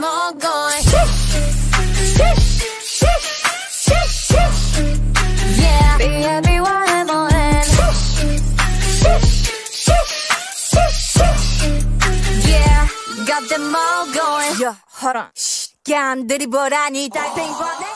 them all going. Yeah, be everywhere 뭐해. Yeah, got them all going. 야, hold on. 야, 안 들이보라니 달팽이 보내.